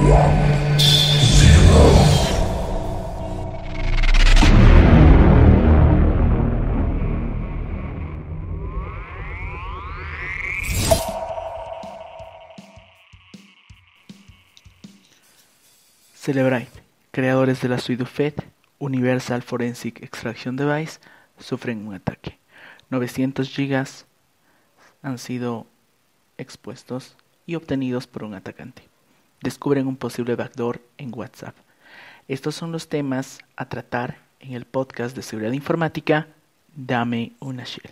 Cellebrite, creadores de la suite UFED, Universal Forensic Extraction Device, sufren un ataque. 900 gigas han sido expuestos y obtenidos por un atacante. Descubren un posible backdoor en WhatsApp. Estos son los temas a tratar en el podcast de seguridad informática. Dame una Shell.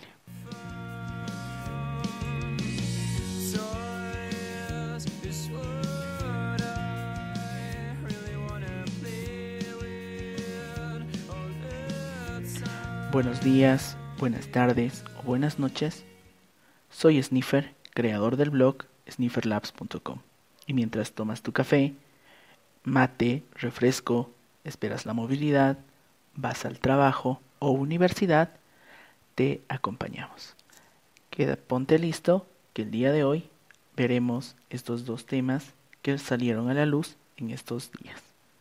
Buenos días, buenas tardes o buenas noches. Soy Sniffer, creador del blog snifferlabs.com. Y mientras tomas tu café, mate, refresco, esperas la movilidad, vas al trabajo o universidad, te acompañamos. Ponte listo, que el día de hoy veremos estos dos temas que salieron a la luz en estos días.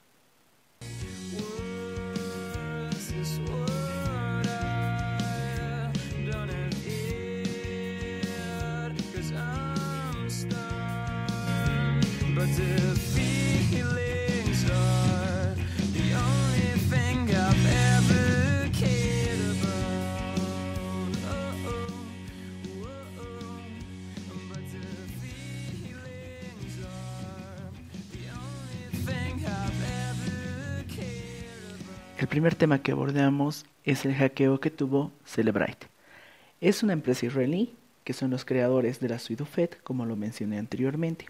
El primer tema que abordamos es el hackeo que tuvo Cellebrite. Es una empresa israelí que son los creadores de la suite UFED, como lo mencioné anteriormente.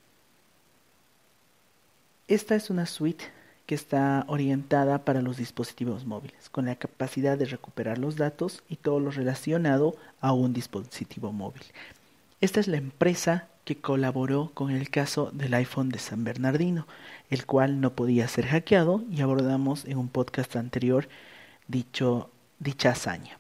Esta es una suite que está orientada para los dispositivos móviles, con la capacidad de recuperar los datos y todo lo relacionado a un dispositivo móvil. Esta es la empresa que colaboró con el caso del iPhone de San Bernardino, el cual no podía ser hackeado, y abordamos en un podcast anterior dicha hazaña.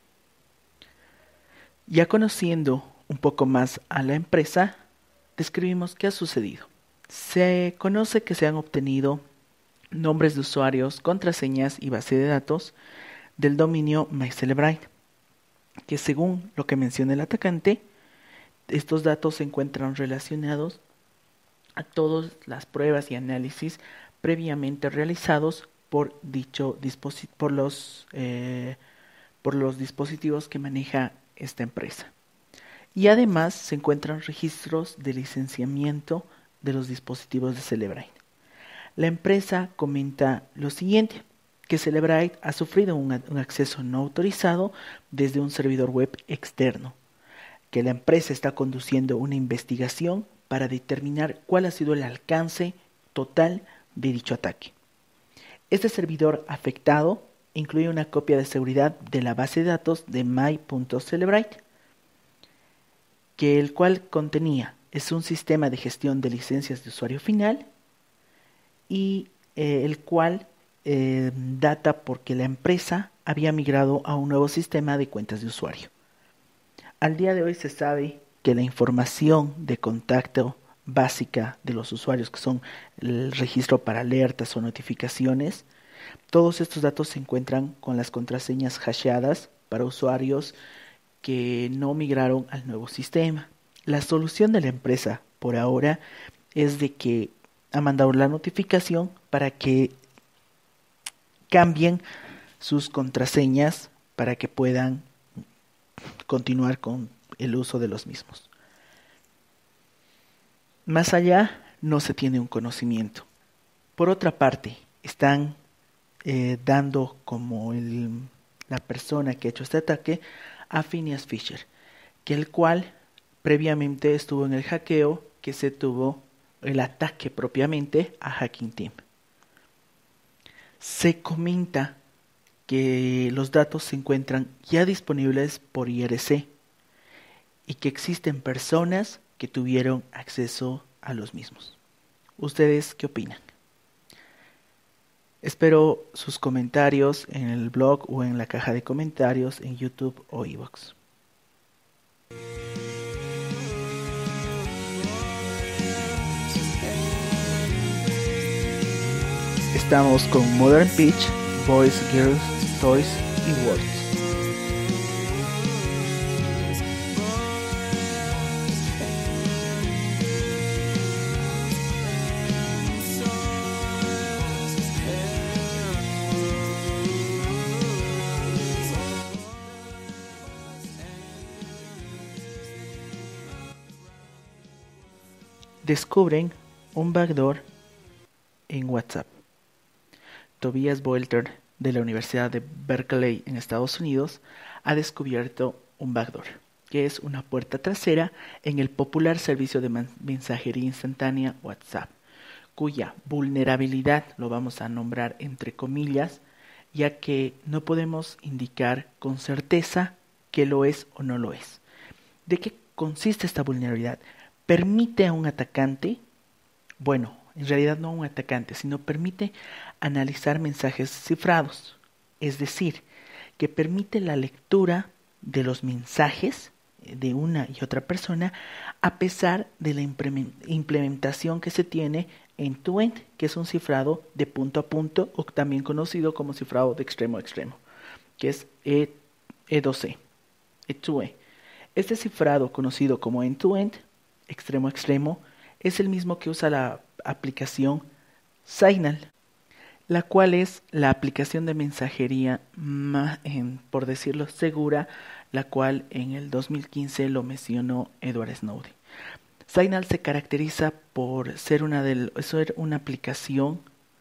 Ya conociendo un poco más a la empresa, describimos qué ha sucedido. Se conoce que se han obtenido nombres de usuarios, contraseñas y base de datos del dominio MyCellebrite, que según lo que menciona el atacante, estos datos se encuentran relacionados a todas las pruebas y análisis previamente realizados por los dispositivos que maneja esta empresa. Y además se encuentran registros de licenciamiento de los dispositivos de Cellebrite. La empresa comenta lo siguiente, que Cellebrite ha sufrido un acceso no autorizado desde un servidor web externo, que la empresa está conduciendo una investigación para determinar cuál ha sido el alcance total de dicho ataque. Este servidor afectado incluye una copia de seguridad de la base de datos de my.cellebrite, que el cual contenía un sistema de gestión de licencias de usuario final y el cual data porque la empresa había migrado a un nuevo sistema de cuentas de usuario. Al día de hoy se sabe que la información de contacto básica de los usuarios, que son el registro para alertas o notificaciones, todos estos datos se encuentran con las contraseñas hasheadas para usuarios que no migraron al nuevo sistema. La solución de la empresa por ahora es de que ha mandado la notificación para que cambien sus contraseñas para que puedan continuar con el uso de los mismos. Más allá, no se tiene un conocimiento. Por otra parte, están dando como la persona que ha hecho este ataque a Phineas Fisher, que el cual previamente estuvo en el hackeo que se tuvo el ataque propiamente a Hacking Team. Se comenta que los datos se encuentran ya disponibles por IRC y que existen personas que tuvieron acceso a los mismos. ¿Ustedes qué opinan? Espero sus comentarios en el blog o en la caja de comentarios en YouTube o iVoox. Estamos con Modern Peach, Boys, Girls, Toys y Words. Descubren un backdoor en WhatsApp. Tobias Boelter, de la Universidad de Berkeley en Estados Unidos, ha descubierto un backdoor, que es una puerta trasera en el popular servicio de mensajería instantánea WhatsApp, cuya vulnerabilidad lo vamos a nombrar entre comillas, ya que no podemos indicar con certeza que lo es o no lo es. ¿De qué consiste esta vulnerabilidad? Permite a un atacante, bueno, en realidad no a un atacante, sino permite analizar mensajes cifrados, es decir, que permite la lectura de los mensajes de una y otra persona a pesar de la implementación que se tiene end-to-end, que es un cifrado de punto a punto o también conocido como cifrado de extremo a extremo, que es E2E, E2E. Este cifrado conocido como end-to-end, extremo a extremo, es el mismo que usa la aplicación Signal, la cual es la aplicación de mensajería más, por decirlo, segura, la cual en el 2015 lo mencionó Edward Snowden. Signal se caracteriza por ser una aplicación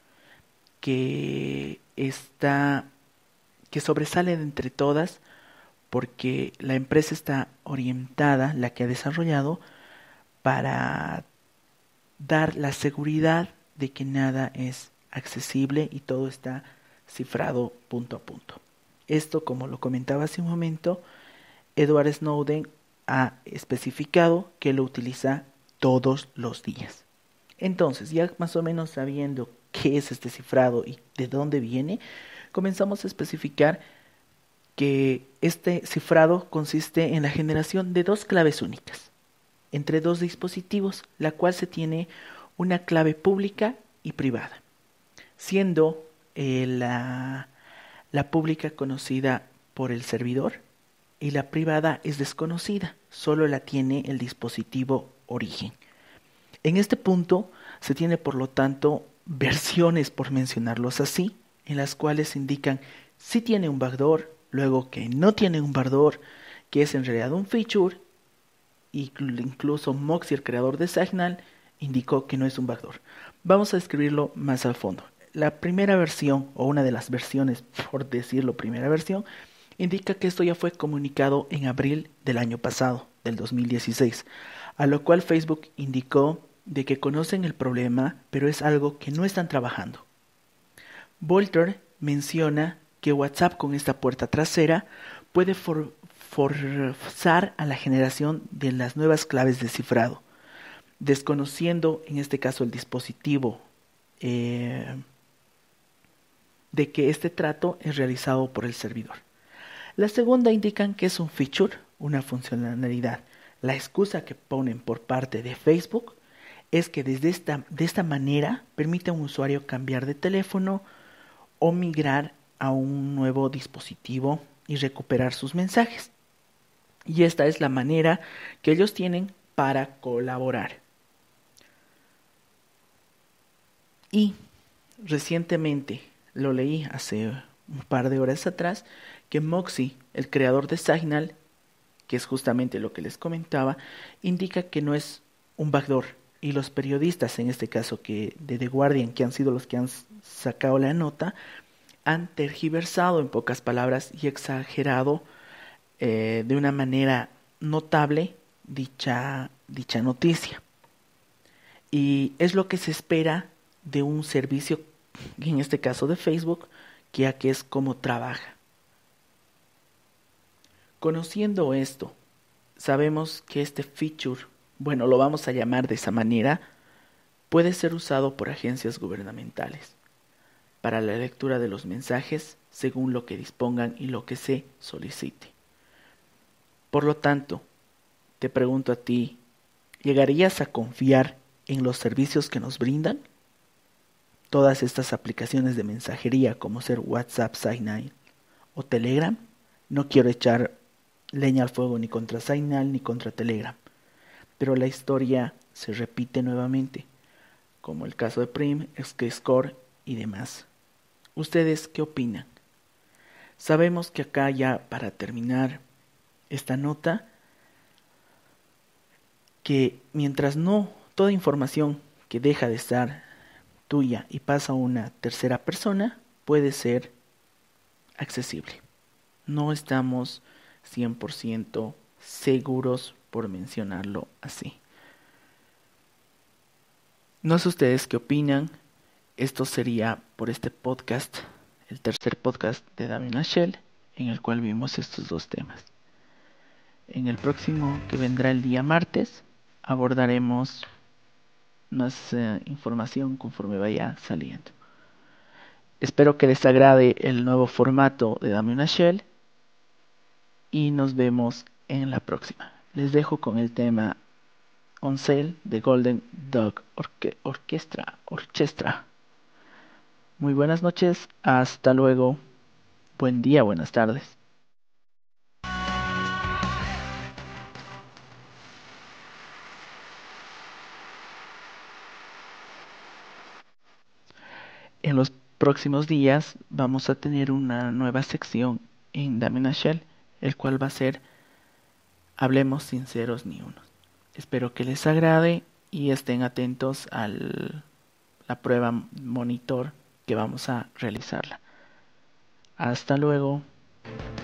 que sobresale de entre todas porque la empresa está orientada, la que ha desarrollado, para dar la seguridad de que nada es accesible y todo está cifrado punto a punto. Esto, como lo comentaba hace un momento, Edward Snowden ha especificado que lo utiliza todos los días. Entonces, ya más o menos sabiendo qué es este cifrado y de dónde viene, comenzamos a especificar que este cifrado consiste en la generación de dos claves únicas entre dos dispositivos, la cual se tiene una clave pública y privada, siendo la pública conocida por el servidor y la privada es desconocida, solo la tiene el dispositivo origen. En este punto se tiene por lo tanto versiones, por mencionarlos así, en las cuales indican si tiene un backdoor, luego que no tiene un backdoor, que es en realidad un feature. Incluso Moxie, el creador de Signal, indicó que no es un backdoor. Vamos a describirlo más al fondo. La primera versión, o una de las versiones, por decirlo primera versión, indica que esto ya fue comunicado en abril del año pasado, del 2016, a lo cual Facebook indicó de que conocen el problema, pero es algo que no están trabajando. Boelter menciona que WhatsApp con esta puerta trasera puede forzar a la generación de las nuevas claves de cifrado, desconociendo en este caso el dispositivo de que este trato es realizado por el servidor. La segunda indican que es un feature, una funcionalidad. La excusa que ponen por parte de Facebook es que de esta manera permite a un usuario cambiar de teléfono o migrar a un nuevo dispositivo y recuperar sus mensajes. Y esta es la manera que ellos tienen para colaborar. Y recientemente lo leí hace un par de horas atrás que Moxie, el creador de Signal, que es justamente lo que les comentaba, indica que no es un backdoor. Y los periodistas, en este caso que de The Guardian, que han sido los que han sacado la nota, han tergiversado en pocas palabras y exagerado de una manera notable dicha noticia. Y es lo que se espera de un servicio, en este caso de Facebook, ya que es como trabaja. Conociendo esto, sabemos que este feature, bueno, lo vamos a llamar de esa manera, puede ser usado por agencias gubernamentales para la lectura de los mensajes según lo que dispongan y lo que se solicite. Por lo tanto, te pregunto a ti, ¿llegarías a confiar en los servicios que nos brindan? todas estas aplicaciones de mensajería como ser WhatsApp, Signal o Telegram. No quiero echar leña al fuego ni contra Signal ni contra Telegram, pero la historia se repite nuevamente, como el caso de Prim, Score y demás. ¿Ustedes qué opinan? Sabemos que acá, ya para terminar esta nota, que mientras no toda información que deja de estar tuya y pasa a una tercera persona puede ser accesible. No estamos 100% seguros, por mencionarlo así. No sé ustedes qué opinan. Esto sería por este podcast, el tercer podcast de Damien Lachelle, en el cual vimos estos dos temas. En el próximo, que vendrá el día martes, abordaremos más información conforme vaya saliendo. Espero que les agrade el nuevo formato de Damien Lachelle y nos vemos en la próxima. Les dejo con el tema On Sale de Golden Dog Orchestra. Muy buenas noches, hasta luego, buen día, buenas tardes. En los próximos días vamos a tener una nueva sección en Damien Lachelle, el cual va a ser Hablemos sinceros ni uno. Espero que les agrade y estén atentos a la prueba monitor que vamos a realizarla. Hasta luego.